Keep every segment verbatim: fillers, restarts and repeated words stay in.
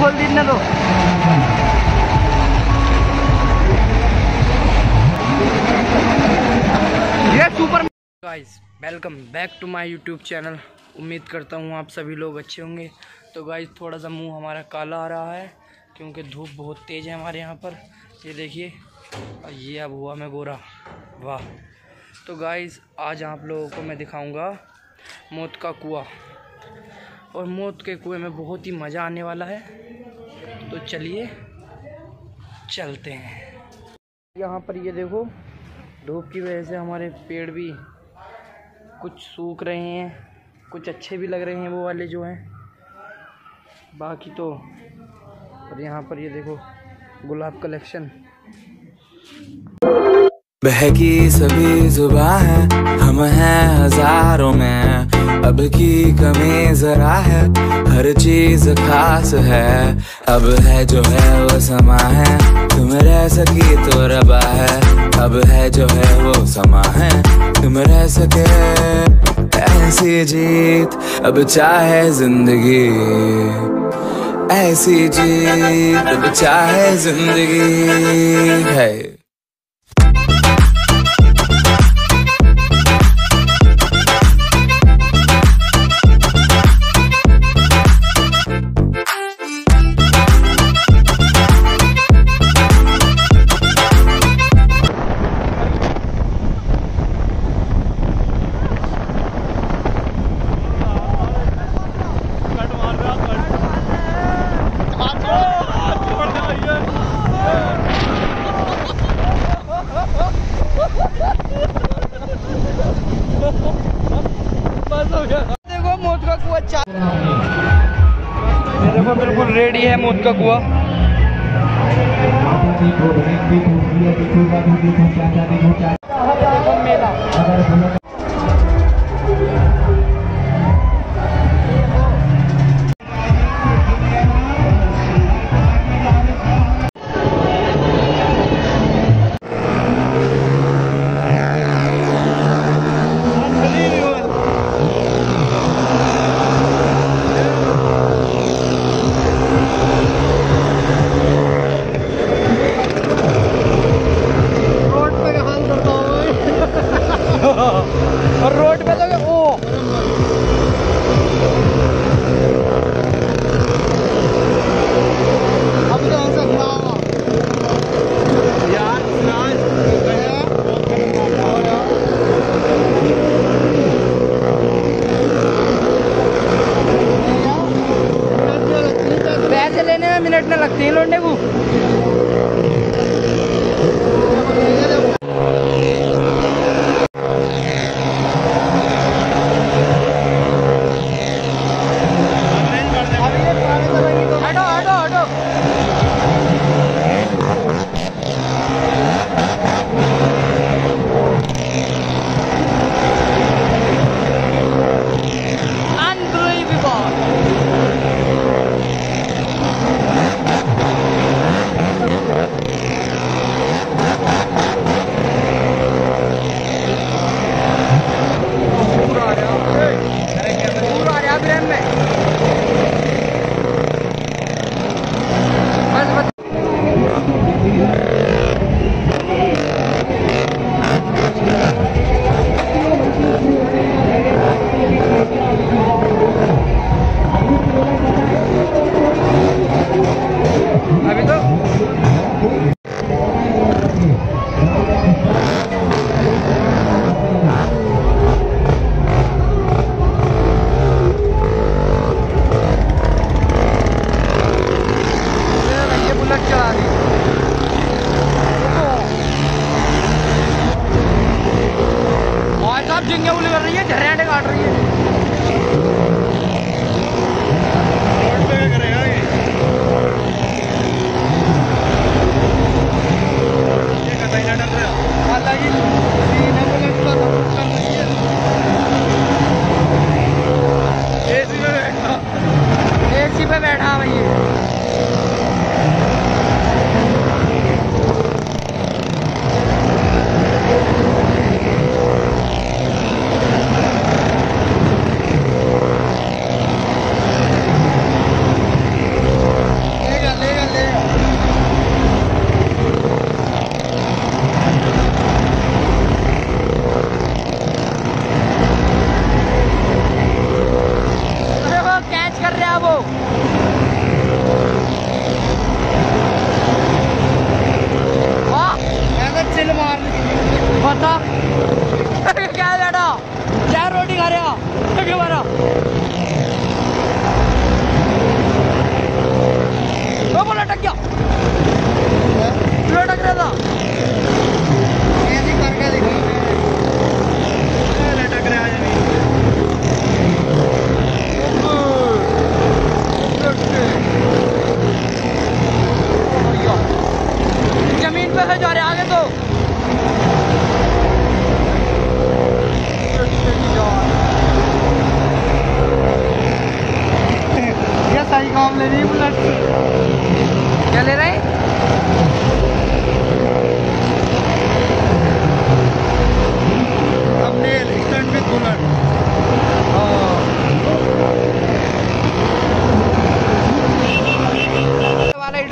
खोल दी ना तो। ये super guys, welcome back to my YouTube channel. उम्मीद करता हूँ आप सभी लोग अच्छे होंगे। तो गाइस थोड़ा सा मुंह हमारा काला आ रहा है क्योंकि धूप बहुत तेज़ है हमारे यहाँ पर। ये देखिए, और ये अब हुआ मैं गोरा, वाह। तो गाइस आज आप लोगों को मैं दिखाऊंगा मौत का कुआं, और मौत के कुएं में बहुत ही मज़ा आने वाला है। तो चलिए चलते हैं। यहाँ पर ये देखो, धूप की वजह से हमारे पेड़ भी कुछ सूख रहे हैं, कुछ अच्छे भी लग रहे हैं वो वाले जो हैं, बाकी तो। और यहाँ पर ये देखो गुलाब कलेक्शन। बहकी सभी जुबां है, हम हैं हजारों में, अब की कमी जरा है, हर चीज खास है। अब है जो है वो समा है, तुम रह सकी तो रबा है। अब है जो है वो समा है, तुम रह सके ऐसी जीत। अब चाहे जिंदगी ऐसी जीत, अब चाहे जिंदगी है। देखो मौत का कुआं, देखो बिल्कुल रेडी है मौत का कुआं। मेला और रोड पे लगे ओ अब तो ऐसा यार पैसे लेने में मिनट में लगते हैं लौटने को।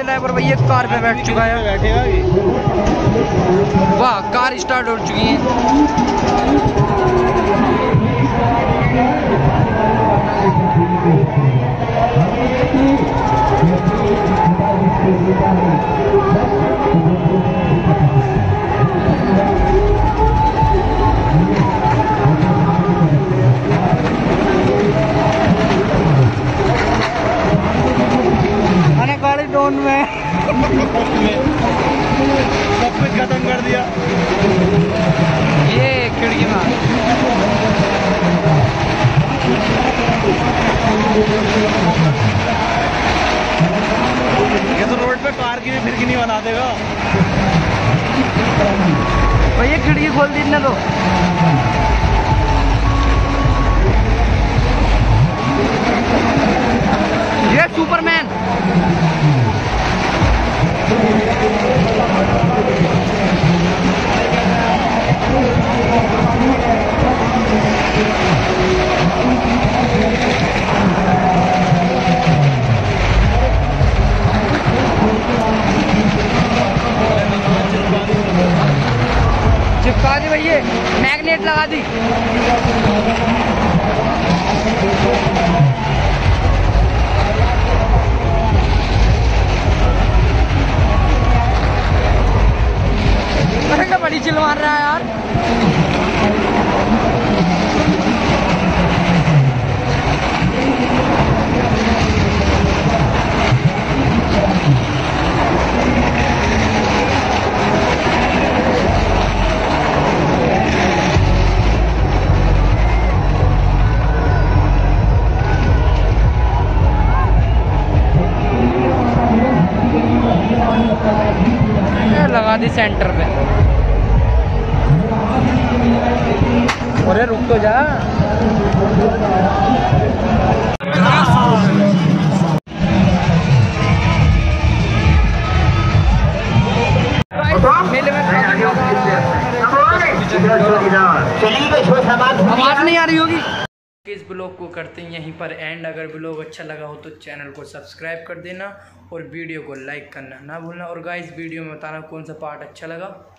ड्राइवर भैया कार पे बैठ चुका है। वाह, कार स्टार्ट हो चुकी है। अरे गाड़ी डोन में सब कुछ खत्म कर दिया। ये खिड़की में ये तो रोड पे कार की भी खिड़की नहीं बना देगा भैया। खिड़की खोल दी ना तो ये सुपरमैन। चिपका दी भैया, मैग्नेट लगा दी। अरे बड़ी चिल मार रहा है यार। लगा दी सेंटर पे। अरे रुक तो जा। मेले में आवाज नहीं आ रही होगी। इस ब्लॉग को करते हैं यहीं पर एंड। अगर ब्लॉग अच्छा लगा हो तो चैनल को सब्सक्राइब कर देना और वीडियो को लाइक करना ना भूलना। और गाइस वीडियो में बताना कौन सा पार्ट अच्छा लगा।